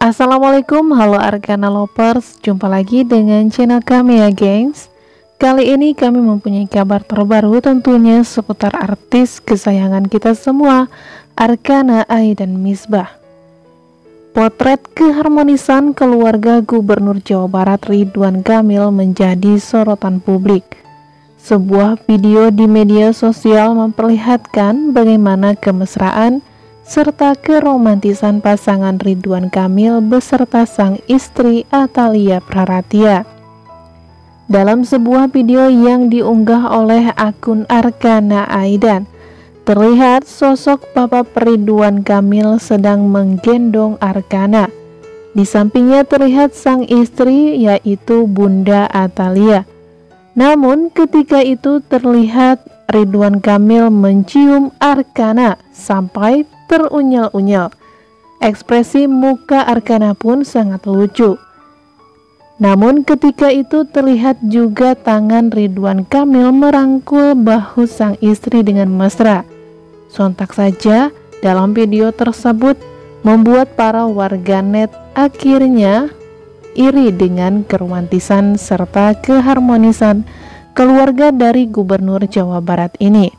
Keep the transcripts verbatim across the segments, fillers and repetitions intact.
Assalamualaikum, halo Arkana Lovers, jumpa lagi dengan channel kami ya gengs. Kali ini kami mempunyai kabar terbaru tentunya seputar artis kesayangan kita semua, Arkana Ai dan Misbah. Potret keharmonisan keluarga Gubernur Jawa Barat Ridwan Kamil menjadi sorotan publik. Sebuah video di media sosial memperlihatkan bagaimana kemesraan serta keromantisan pasangan Ridwan Kamil beserta sang istri Atalia Praratia. Dalam sebuah video yang diunggah oleh akun Arkana Aidan, terlihat sosok Papa Ridwan Kamil sedang menggendong Arkana. Di sampingnya terlihat sang istri yaitu Bunda Atalia. Namun ketika itu terlihat Ridwan Kamil mencium Arkana sampai terunyal-unyal. Ekspresi muka Arkana pun sangat lucu. Namun ketika itu terlihat juga tangan Ridwan Kamil merangkul bahu sang istri dengan mesra. Sontak saja dalam video tersebut membuat para warganet akhirnya iri dengan keromantisan serta keharmonisan keluarga dari Gubernur Jawa Barat ini.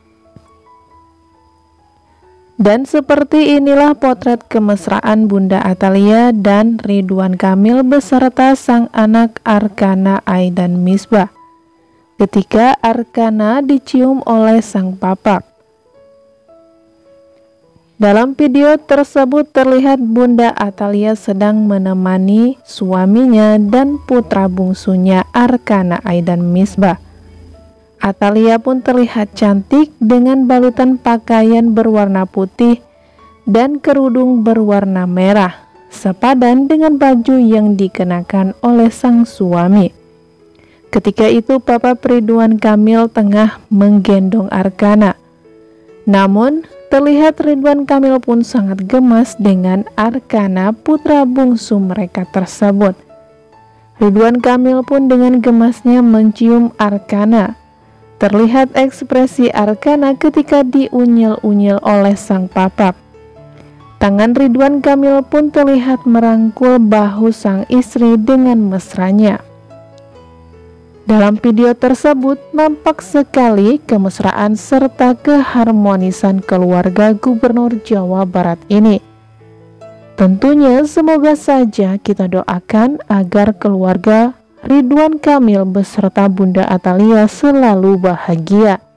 Dan seperti inilah potret kemesraan Bunda Atalia dan Ridwan Kamil beserta sang anak Arkana Ai dan Misbah ketika Arkana dicium oleh sang papa. Dalam video tersebut terlihat Bunda Atalia sedang menemani suaminya dan putra bungsunya Arkana Ai dan Misbah. Atalia pun terlihat cantik dengan balutan pakaian berwarna putih dan kerudung berwarna merah, sepadan dengan baju yang dikenakan oleh sang suami. Ketika itu Papa Ridwan Kamil tengah menggendong Arkana. Namun terlihat Ridwan Kamil pun sangat gemas dengan Arkana, putra bungsu mereka tersebut. Ridwan Kamil pun dengan gemasnya mencium Arkana. Terlihat ekspresi Arkana ketika diunyil-unyil oleh sang papa. Tangan Ridwan Kamil pun terlihat merangkul bahu sang istri dengan mesranya. Dalam video tersebut nampak sekali kemesraan serta keharmonisan keluarga Gubernur Jawa Barat ini. Tentunya semoga saja kita doakan agar keluarga Ridwan Kamil beserta Bunda Atalia selalu bahagia.